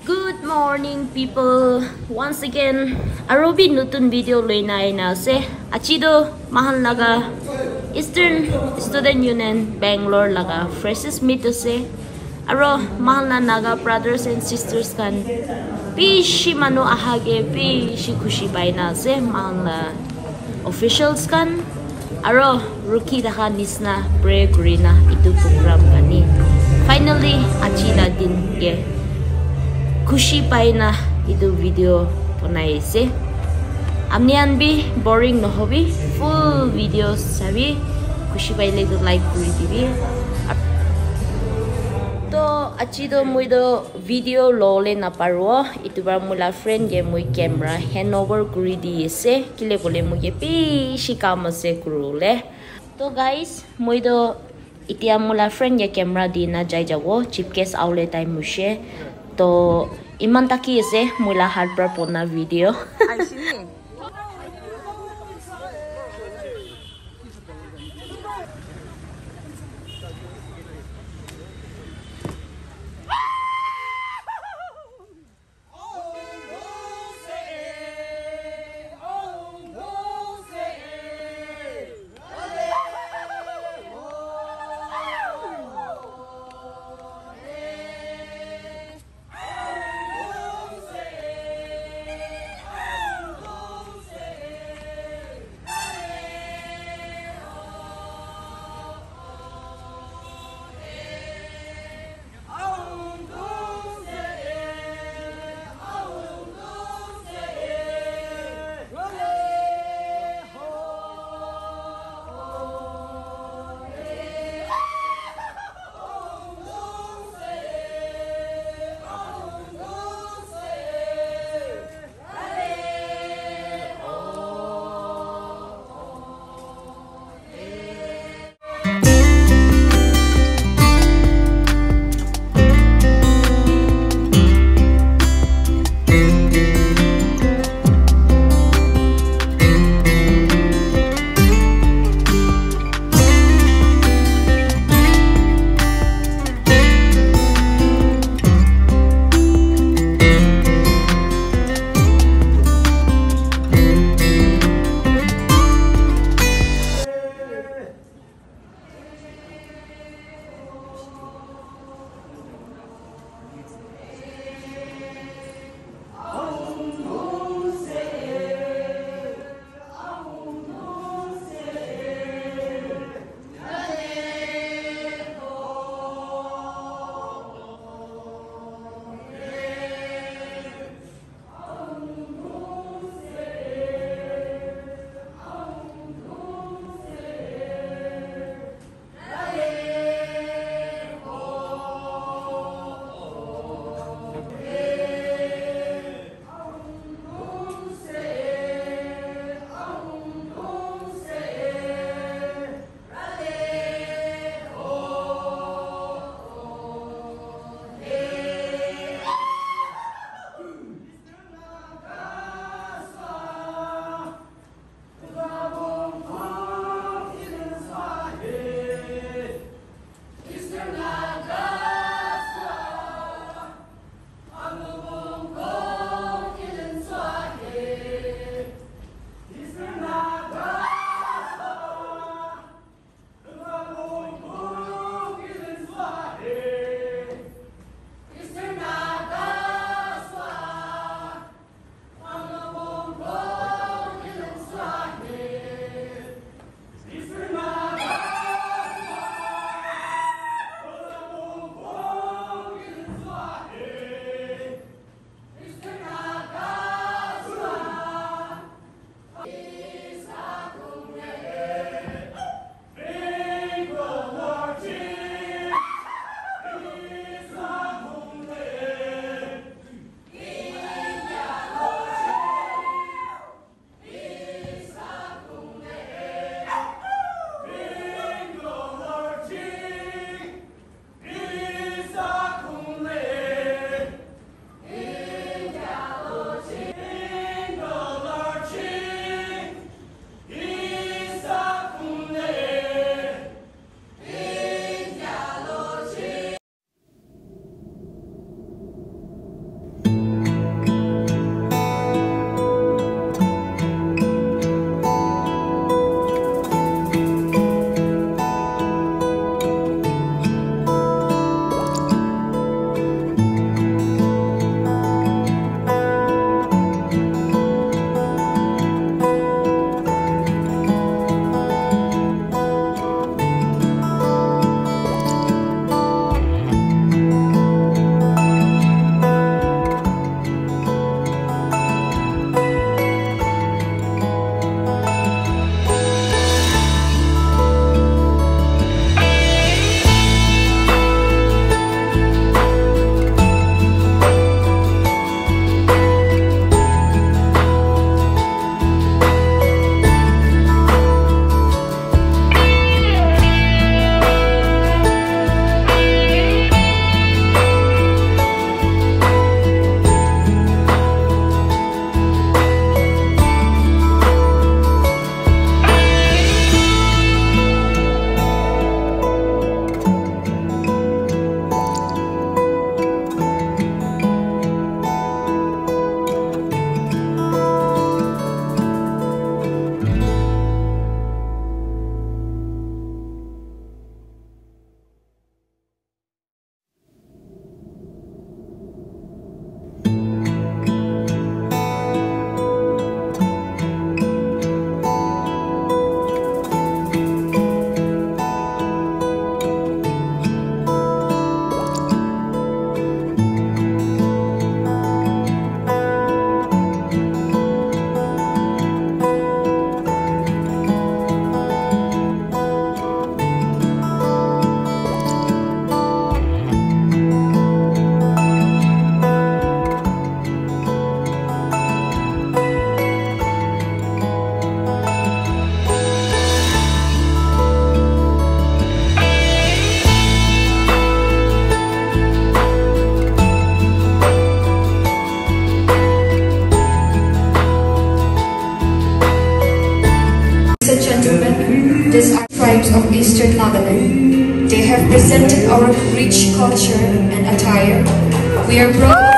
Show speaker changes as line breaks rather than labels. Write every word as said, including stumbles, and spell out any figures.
Good morning, people. Once again, arobi nutun video loina na ase. Achido mahal laga Eastern Student Union Bangalore laga Freshers'Meet ase. Aro mahal na Naga brothers and sisters kan pishi mano ahage pishi kushi pai na ase. Mahal na officials kan aro rookie daka nisna pray kurina itu program kani. Finally, achila din ke खुशी पाइना इदु वीडियो बनाइसे आमनियान भी बोरिंग नहोबी full video सभी खुशी पाइले तो लाइक करि दिबी तो अच्छी तो मुई तो वीडियो लोले ना पारो इतु बार मुला फ्रेंड के मुई कैमरा हैंड ओवर करि दिएसे किले बोले मुगे पिशी काम से करूले तो गाइस मुई तो इतिया मुला फ्रेंड के कैमरा दिना जाय जावो चिपकेस आउले टाइम मुशे तो इमान ताकि ऐसे मुला हार्ड पर पोना video
represented our rich culture and attire. We are proud